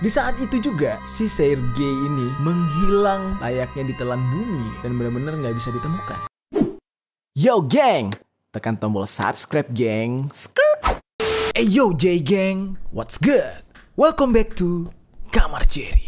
Di saat itu juga si Sergei ini menghilang layaknya ditelan bumi dan benar-benar nggak bisa ditemukan. Yo geng, tekan tombol subscribe geng. Hey yo J geng, what's good? Welcome back to Kamar Jerry.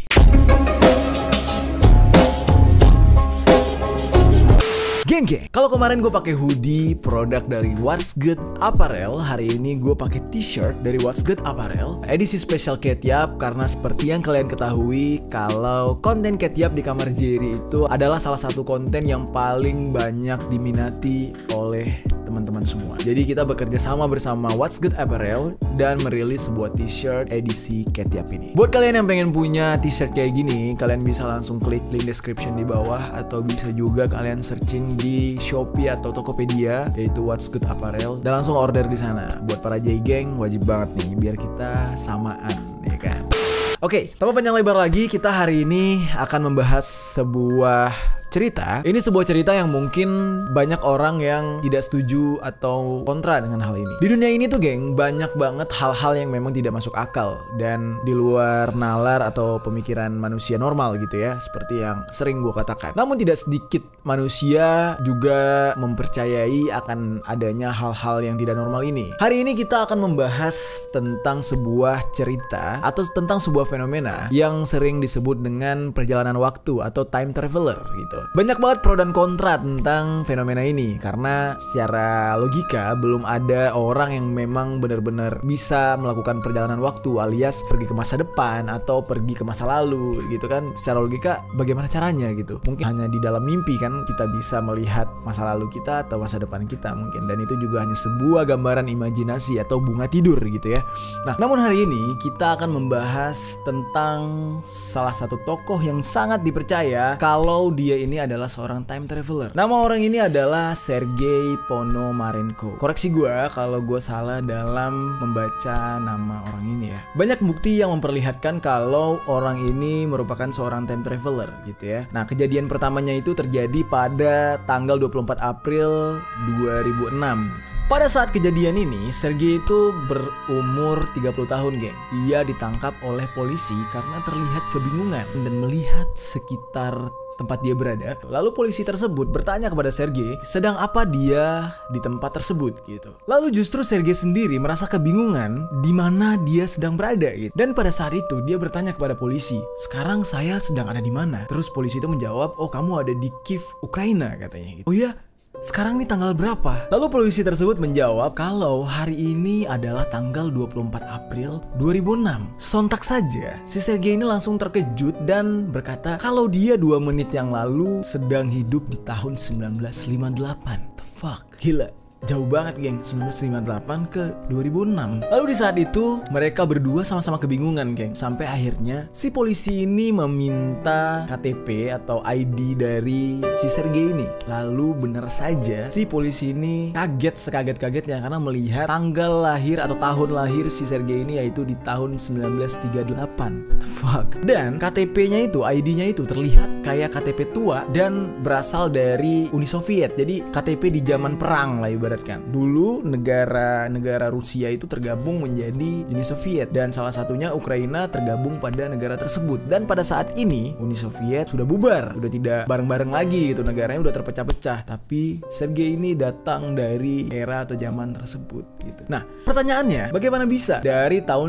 Geng, kalau kemarin gue pakai hoodie produk dari What's Good Apparel, hari ini gue pakai t-shirt dari What's Good Apparel edisi spesial Ketiap, karena seperti yang kalian ketahui kalau konten Ketiap di Kamar Jerry itu adalah salah satu konten yang paling banyak diminati oleh teman-teman semua. Jadi kita bekerja sama bersama What's Good Apparel dan merilis sebuah t-shirt edisi Ketiap ini. Buat kalian yang pengen punya t-shirt kayak gini, kalian bisa langsung klik link description di bawah, atau bisa juga kalian searching di Shopee atau Tokopedia yaitu What's Good Apparel dan langsung order di sana. Buat para J Gang wajib banget nih biar kita samaan, ya kan. Oke, tanpa panjang lebar lagi, kita hari ini akan membahas sebuah cerita. Ini sebuah cerita yang mungkin banyak orang yang tidak setuju atau kontra dengan hal ini. Di dunia ini tuh geng, banyak banget hal-hal yang memang tidak masuk akal dan di luar nalar atau pemikiran manusia normal gitu ya, seperti yang sering gue katakan. Namun tidak sedikit manusia juga mempercayai akan adanya hal-hal yang tidak normal ini. Hari ini kita akan membahas tentang sebuah cerita atau tentang sebuah fenomena yang sering disebut dengan perjalanan waktu atau time traveler gitu. Banyak banget pro dan kontra tentang fenomena ini, karena secara logika belum ada orang yang memang benar-benar bisa melakukan perjalanan waktu alias pergi ke masa depan atau pergi ke masa lalu gitu kan. Secara logika bagaimana caranya gitu. Mungkin hanya di dalam mimpi kan kita bisa melihat masa lalu kita atau masa depan kita mungkin, dan itu juga hanya sebuah gambaran imajinasi atau bunga tidur gitu ya. Nah, namun hari ini kita akan membahas tentang salah satu tokoh yang sangat dipercaya kalau dia ini adalah seorang time traveler. Nama orang ini adalah Sergei Ponomarenko. Koreksi gue kalau gue salah dalam membaca nama orang ini ya. Banyak bukti yang memperlihatkan kalau orang ini merupakan seorang time traveler gitu ya. Nah, kejadian pertamanya itu terjadi pada tanggal 24 April 2006. Pada saat kejadian ini, Sergei itu berumur 30 tahun, geng. Ia ditangkap oleh polisi karena terlihat kebingungan dan melihat sekitar tempat dia berada. Lalu polisi tersebut bertanya kepada Sergei, sedang apa dia di tempat tersebut gitu. Lalu justru Sergei sendiri merasa kebingungan di mana dia sedang berada gitu. Dan pada saat itu dia bertanya kepada polisi, sekarang saya sedang ada di mana? Terus polisi itu menjawab, oh kamu ada di Kiev, Ukraina katanya gitu. Oh iya? Sekarang nih tanggal berapa? Lalu polisi tersebut menjawab kalau hari ini adalah tanggal 24 April 2006. Sontak saja si Sergei ini langsung terkejut dan berkata kalau dia 2 menit yang lalu sedang hidup di tahun 1958. The fuck? Gila. Jauh banget geng, 1958 ke 2006. Lalu di saat itu mereka berdua sama-sama kebingungan geng. Sampai akhirnya si polisi ini meminta KTP atau ID dari si Sergei ini. Lalu benar saja si polisi ini kaget sekaget-kagetnya karena melihat tanggal lahir atau tahun lahir si Sergei ini yaitu di tahun 1938. What the fuck? Dan KTP-nya itu, ID-nya itu terlihat kayak KTP tua dan berasal dari Uni Soviet. Jadi KTP di zaman perang lah ibarat. Dulu negara Rusia itu tergabung menjadi Uni Soviet dan salah satunya Ukraina tergabung pada negara tersebut. Dan pada saat ini Uni Soviet sudah bubar, udah tidak bareng-bareng lagi gitu, negaranya udah terpecah-pecah. Tapi Sergei ini datang dari era atau zaman tersebut gitu. Nah, pertanyaannya bagaimana bisa dari tahun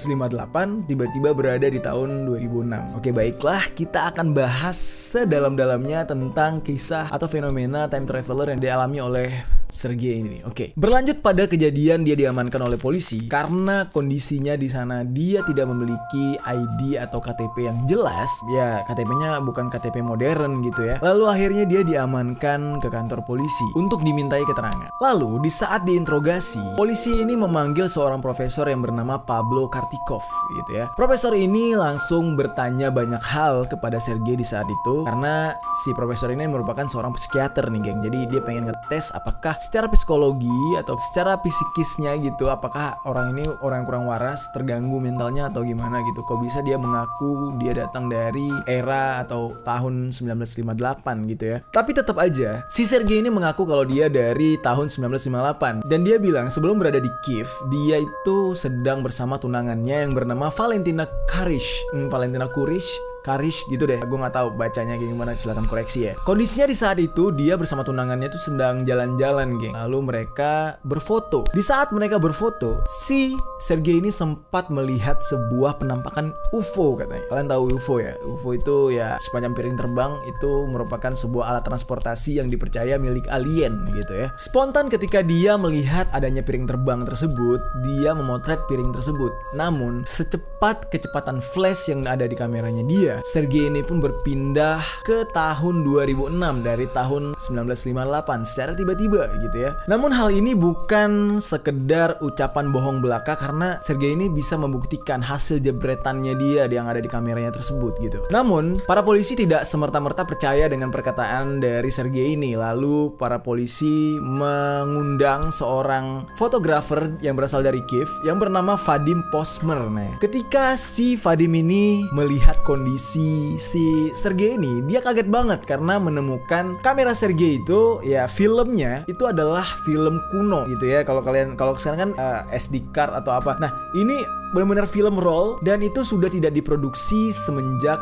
1958 tiba-tiba berada di tahun 2006? Oke, baiklah, kita akan bahas sedalam-dalamnya tentang kisah atau fenomena time traveler yang dialami oleh Sergei ini. Oke. Berlanjut pada kejadian dia diamankan oleh polisi karena kondisinya di sana dia tidak memiliki ID atau KTP yang jelas. Ya, KTP-nya bukan KTP modern gitu ya. Lalu akhirnya dia diamankan ke kantor polisi untuk dimintai keterangan. Lalu di saat diinterogasi, polisi ini memanggil seorang profesor yang bernama Pablo Kartikov gitu ya. Profesor ini langsung bertanya banyak hal kepada Sergei di saat itu karena si profesor ini merupakan seorang psikiater nih, geng. Jadi dia pengen ngetes apakah apakah secara psikologi atau secara psikisnya gitu, apakah orang ini orang yang kurang waras, terganggu mentalnya atau gimana gitu. Kok bisa dia mengaku dia datang dari era atau tahun 1958 gitu ya. Tapi tetap aja si Sergei ini mengaku kalau dia dari tahun 1958 dan dia bilang sebelum berada di Kiev dia itu sedang bersama tunangannya yang bernama Valentina Karish gitu deh, gue nggak tahu bacanya kayak gimana, silakan koreksi ya. Kondisinya di saat itu dia bersama tunangannya itu sedang jalan-jalan, geng. Lalu mereka berfoto. Di saat mereka berfoto, si Sergei ini sempat melihat sebuah penampakan UFO katanya. Kalian tahu UFO ya? UFO itu ya semacam piring terbang, itu merupakan sebuah alat transportasi yang dipercaya milik alien gitu ya. Spontan ketika dia melihat adanya piring terbang tersebut, dia memotret piring tersebut. Namun secepat kecepatan flash yang ada di kameranya dia, Sergei ini pun berpindah ke tahun 2006 dari tahun 1958 secara tiba-tiba gitu ya. Namun hal ini bukan sekedar ucapan bohong belaka karena Sergei ini bisa membuktikan hasil jebretannya dia yang ada di kameranya tersebut gitu. Namun para polisi tidak semerta-merta percaya dengan perkataan dari Sergei ini. Lalu para polisi mengundang seorang fotografer yang berasal dari Kiev yang bernama Vadim Posmer. Ketika si Vadim ini melihat kondisi si Sergei ini, dia kaget banget karena menemukan kamera Sergei itu ya filmnya itu adalah film kuno gitu ya. Kalau sekarang kan SD card atau apa. Nah, ini benar-benar film roll dan itu sudah tidak diproduksi semenjak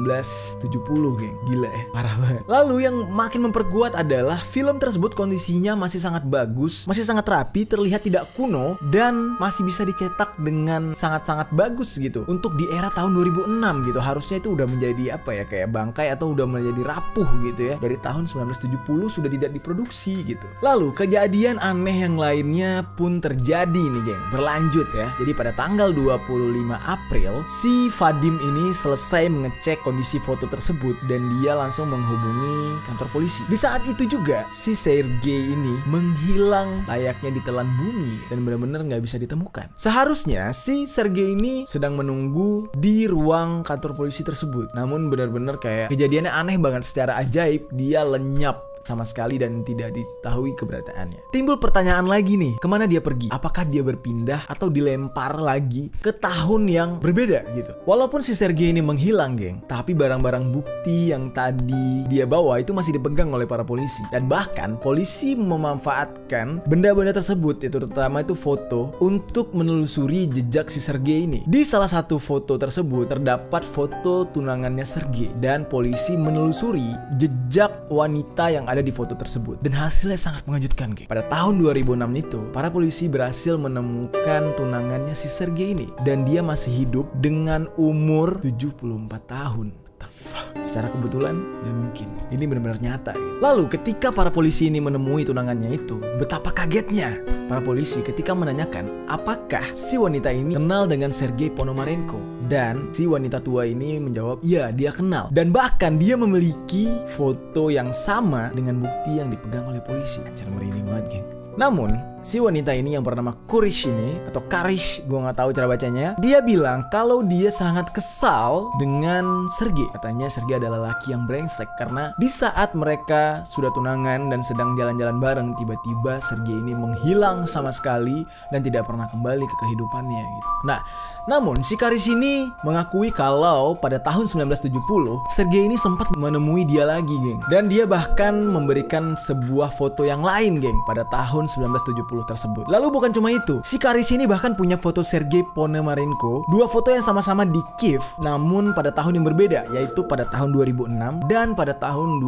1970, geng. Gila ya, parah banget. Lalu yang makin memperkuat adalah film tersebut kondisinya masih sangat bagus, masih sangat rapi, terlihat tidak kuno dan masih bisa dicetak dengan sangat-sangat bagus gitu. Untuk di era tahun 2006 gitu, harusnya itu udah menjadi apa ya, kayak bangkai atau udah menjadi rapuh gitu ya. Dari tahun 1970 sudah tidak diproduksi gitu. Lalu kejadian aneh yang lainnya pun terjadi nih, geng. Berlanjut ya. Jadi pada tanggal 25 April, si Vadim ini selesai mengecek kondisi foto tersebut dan dia langsung menghubungi kantor polisi. Di saat itu juga si Sergei ini menghilang layaknya ditelan bumi dan benar-benar nggak bisa ditemukan. Seharusnya si Sergei ini sedang menunggu di ruang kantor polisi tersebut. Namun benar-benar kayak kejadiannya aneh banget, secara ajaib dia lenyap sama sekali dan tidak diketahui keberadaannya. Timbul pertanyaan lagi nih, kemana dia pergi? Apakah dia berpindah atau dilempar lagi ke tahun yang berbeda gitu? Walaupun si Sergei ini menghilang, geng, tapi barang-barang bukti yang tadi dia bawa itu masih dipegang oleh para polisi. Dan bahkan polisi memanfaatkan benda-benda tersebut, itu terutama itu foto, untuk menelusuri jejak si Sergei ini. Di salah satu foto tersebut terdapat foto tunangannya Sergei dan polisi menelusuri jejak wanita yang ada di foto tersebut dan hasilnya sangat mengejutkan, geng. Pada tahun 2006 itu para polisi berhasil menemukan tunangannya si Sergei ini dan dia masih hidup dengan umur 74 tahun. Secara kebetulan ya mungkin ini benar-benar nyata gitu. Lalu ketika para polisi ini menemui tunangannya itu, betapa kagetnya para polisi ketika menanyakan apakah si wanita ini kenal dengan Sergei Ponomarenko. Dan si wanita tua ini menjawab, ya dia kenal. Dan bahkan dia memiliki foto yang sama dengan bukti yang dipegang oleh polisi. Anjir, merinding banget, geng. Namun si wanita ini yang bernama Karish ini atau Karish, gue nggak tahu cara bacanya, dia bilang kalau dia sangat kesal dengan Sergei. Katanya Sergei adalah laki yang brengsek karena di saat mereka sudah tunangan dan sedang jalan-jalan bareng, tiba-tiba Sergei ini menghilang sama sekali dan tidak pernah kembali ke kehidupannya gitu. Nah, namun si Karish ini mengakui kalau pada tahun 1970 Sergei ini sempat menemui dia lagi, geng. Dan dia bahkan memberikan sebuah foto yang lain, geng, pada tahun 1970 tersebut. Lalu bukan cuma itu, si Karish ini bahkan punya foto Sergei Ponomarenko, dua foto yang sama-sama di Kiev, namun pada tahun yang berbeda, yaitu pada tahun 2006 dan pada tahun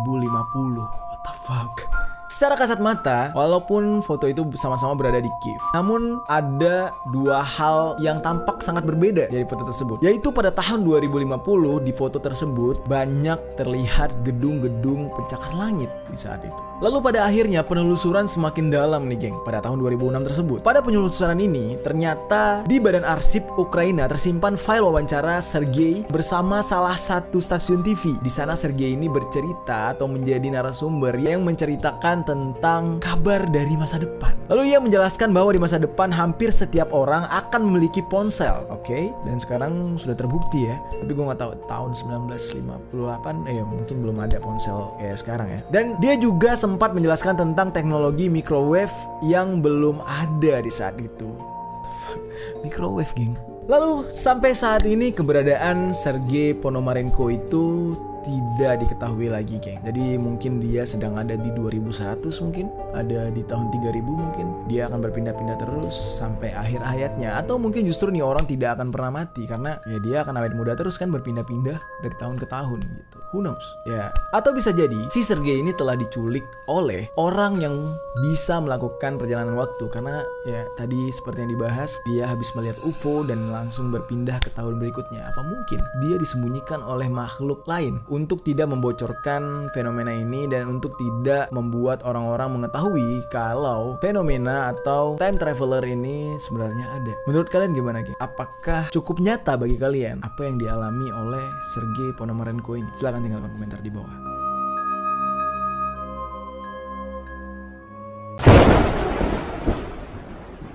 2050. What the fuck? Secara kasat mata, walaupun foto itu sama-sama berada di Kiev, namun ada dua hal yang tampak sangat berbeda dari foto tersebut. Yaitu pada tahun 2050 di foto tersebut banyak terlihat gedung-gedung pencakar langit di saat itu. Lalu pada akhirnya penelusuran semakin dalam nih, geng, pada tahun 2006 tersebut. Pada penelusuran ini ternyata di Badan Arsip Ukraina tersimpan file wawancara Sergei bersama salah satu stasiun TV. Di sana Sergei ini bercerita atau menjadi narasumber yang menceritakan menceritakan tentang kabar dari masa depan. Lalu ia menjelaskan bahwa di masa depan hampir setiap orang akan memiliki ponsel. Oke, dan sekarang sudah terbukti ya. Tapi gue nggak tahu tahun 1958 mungkin belum ada ponsel kayak sekarang ya. Dan dia juga sempat menjelaskan tentang teknologi microwave yang belum ada di saat itu. Microwave, geng. Lalu sampai saat ini keberadaan Sergei Ponomarenko itu tidak diketahui lagi, geng. Jadi mungkin dia sedang ada di 2100, mungkin ada di tahun 3000, mungkin dia akan berpindah-pindah terus sampai akhir hayatnya. Atau mungkin justru nih orang tidak akan pernah mati karena ya dia akan awet muda terus kan, berpindah-pindah dari tahun ke tahun gitu. Who knows? Ya, atau bisa jadi si Sergei ini telah diculik oleh orang yang bisa melakukan perjalanan waktu, karena ya tadi seperti yang dibahas, dia habis melihat UFO dan langsung berpindah ke tahun berikutnya. Apa mungkin dia disembunyikan oleh makhluk lain untuk tidak membocorkan fenomena ini dan untuk tidak membuat orang-orang mengetahui kalau fenomena atau time traveler ini sebenarnya ada. Menurut kalian gimana, geng? Apakah cukup nyata bagi kalian apa yang dialami oleh Sergei Ponomarenko ini? Silahkan tinggalkan komentar di bawah.